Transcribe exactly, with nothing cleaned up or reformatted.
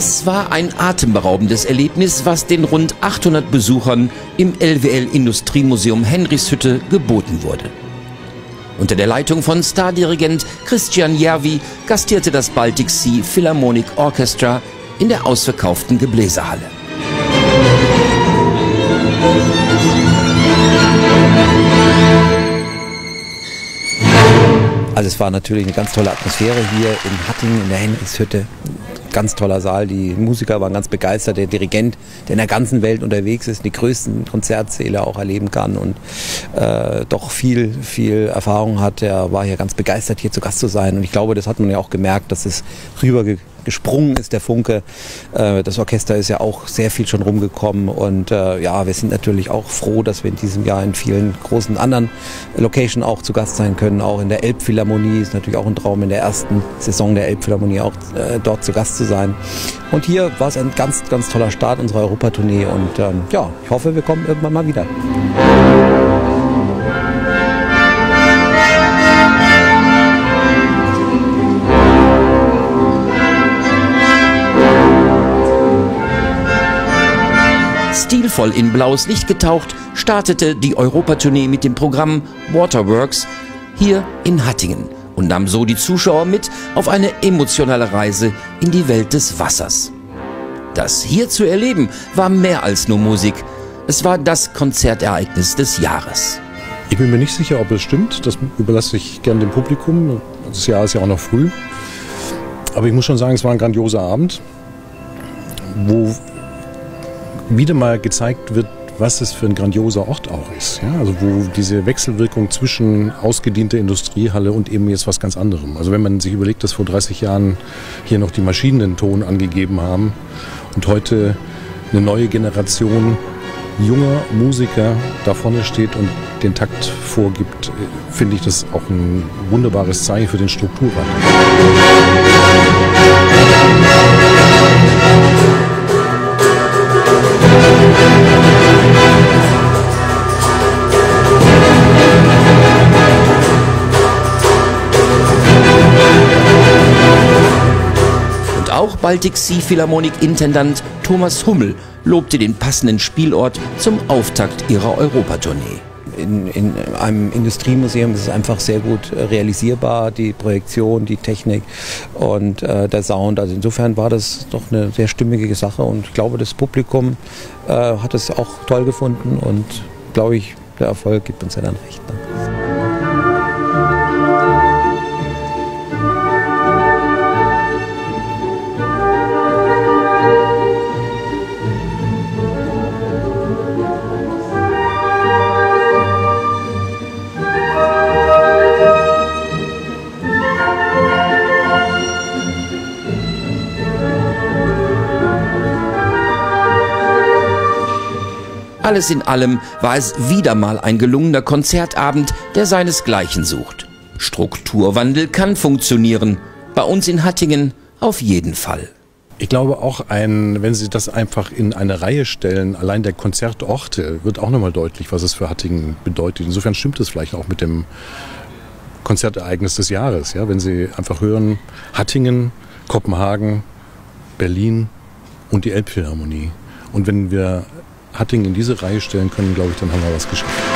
Es war ein atemberaubendes Erlebnis, was den rund achthundert Besuchern im L W L-Industriemuseum Henrichshütte geboten wurde. Unter der Leitung von Stardirigent Christian Järvi gastierte das Baltic Sea Philharmonic Orchestra in der ausverkauften Gebläsehalle. Also es war natürlich eine ganz tolle Atmosphäre hier in Hattingen in der Henrichshütte. Ganz toller Saal, die Musiker waren ganz begeistert, der Dirigent, der in der ganzen Welt unterwegs ist, die größten Konzertsäle auch erleben kann und äh, doch viel, viel Erfahrung hat, der war hier ganz begeistert, hier zu Gast zu sein. Und ich glaube, das hat man ja auch gemerkt, dass es rüber gesprungen ist, der Funke. Äh, das Orchester ist ja auch sehr viel schon rumgekommen und äh, ja, wir sind natürlich auch froh, dass wir in diesem Jahr in vielen großen anderen Locations auch zu Gast sein können. Auch in der Elbphilharmonie ist natürlich auch ein Traum, in der ersten Saison der Elbphilharmonie auch äh, dort zu Gast zu sein. Und hier war es ein ganz, ganz toller Start unserer Europatournee und ähm, ja, ich hoffe, wir kommen irgendwann mal wieder. Stilvoll in blaues Licht getaucht, startete die Europatournee mit dem Programm Waterworks hier in Hattingen und nahm so die Zuschauer mit auf eine emotionale Reise in die Welt des Wassers. Das hier zu erleben war mehr als nur Musik. Es war das Konzertereignis des Jahres. Ich bin mir nicht sicher, ob es stimmt. Das überlasse ich gern dem Publikum. Das Jahr ist ja auch noch früh. Aber ich muss schon sagen, es war ein grandioser Abend, wo wieder mal gezeigt wird, was es für ein grandioser Ort auch ist. Ja, also wo diese Wechselwirkung zwischen ausgedienter Industriehalle und eben jetzt was ganz anderem. Also wenn man sich überlegt, dass vor dreißig Jahren hier noch die Maschinen den Ton angegeben haben und heute eine neue Generation junger Musiker da vorne steht und den Takt vorgibt, finde ich das auch ein wunderbares Zeichen für den Strukturwandel. Auch Baltic Sea Philharmonic Intendant Thomas Hummel lobte den passenden Spielort zum Auftakt ihrer Europatournee. In, in einem Industriemuseum ist es einfach sehr gut realisierbar, die Projektion, die Technik und äh, der Sound. Also insofern war das doch eine sehr stimmige Sache und ich glaube, das Publikum äh, hat es auch toll gefunden und glaube ich, der Erfolg gibt uns ja dann recht. Ne? Alles in allem war es wieder mal ein gelungener Konzertabend, der seinesgleichen sucht. Strukturwandel kann funktionieren. Bei uns in Hattingen auf jeden Fall. Ich glaube auch, ein, wenn Sie das einfach in eine Reihe stellen, allein der Konzertorte, wird auch nochmal deutlich, was es für Hattingen bedeutet. Insofern stimmt es vielleicht auch mit dem Konzertereignis des Jahres. Ja? Wenn Sie einfach hören, Hattingen, Kopenhagen, Berlin und die Elbphilharmonie. Und wenn wir Hattingen in diese Reihe stellen können, glaube ich, dann haben wir was geschafft.